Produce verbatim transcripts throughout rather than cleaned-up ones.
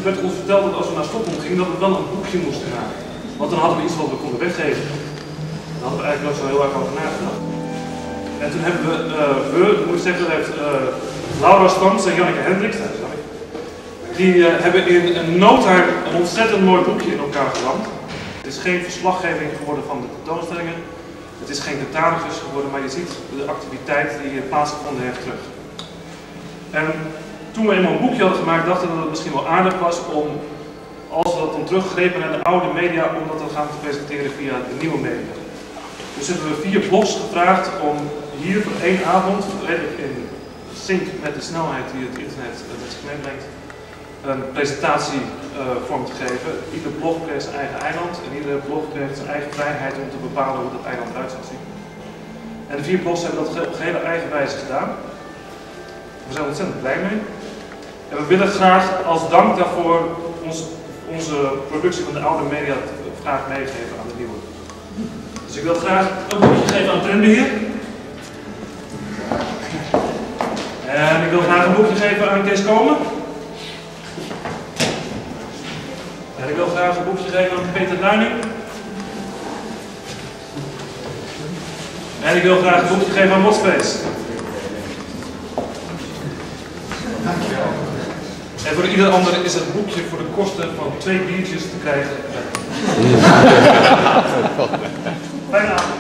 er werd ons verteld dat als we naar Stockholm gingen, dat we dan een boekje moesten maken. Want dan hadden we iets wat we konden weggeven. Daar hadden we eigenlijk nog zo heel erg over nagedacht. En toen hebben we, uh, we, dat moet ik zeggen, dat heeft uh, Laura Stams en Janneke Hendricks, die uh, hebben in een no time een ontzettend mooi boekje in elkaar geramd. Het is geen verslaggeving geworden van de tentoonstellingen. Het is geen catalogus geworden, maar je ziet de activiteit die plaatsgevonden heeft terug. En toen we eenmaal een boekje hadden gemaakt, dachten we dat het misschien wel aardig was om, als we dat dan teruggrepen naar de oude media, om dat dan gaan te presenteren via de nieuwe media. Dus hebben we vier blogs gevraagd om hier voor één avond, redelijk in sync met de snelheid die het internet met zich meebrengt, een presentatie uh, vorm te geven. Ieder blog kreeg zijn eigen eiland en iedere blog kreeg zijn eigen vrijheid om te bepalen hoe dat eiland eruit zou zien. En de vier blogs hebben dat op hele eigen wijze gedaan. We zijn ontzettend blij mee. En we willen graag als dank daarvoor ons, onze productie van de oude media graag meegeven aan de nieuwe. Dus ik wil graag een boekje geven aan Trendbeheer. En ik wil graag een boekje geven aan Kees Komen. En ik wil graag een boekje geven aan Peter Luining. En ik wil graag een boekje geven aan Modspace. En voor ieder ander is het boekje voor de kosten van twee biertjes te krijgen. Fijne avond.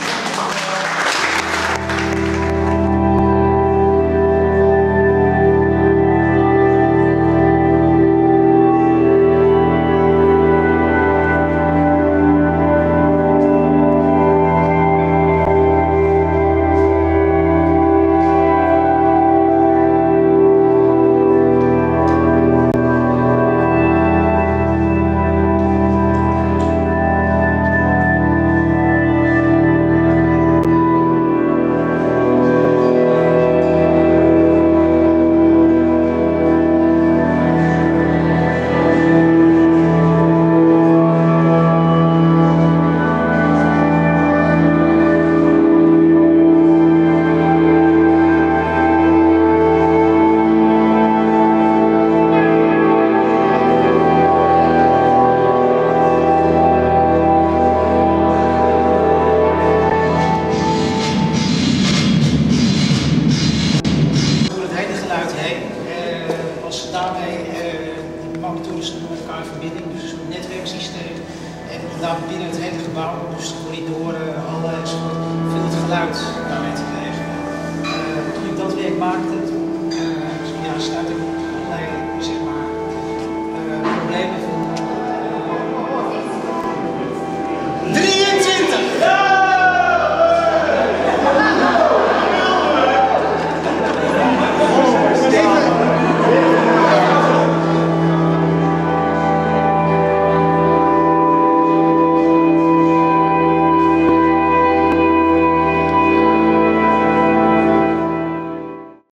daar binnen het hele gebouw, dus de corridoren, alles, veel het geluid daarmee te krijgen. Uh, toen ik dat werk maakte, toen uh, ja, stuitte ik